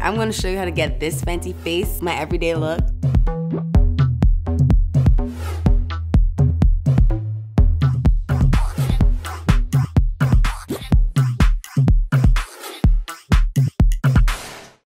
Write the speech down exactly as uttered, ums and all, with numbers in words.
I'm gonna show you how to get this Fenty face, my everyday look.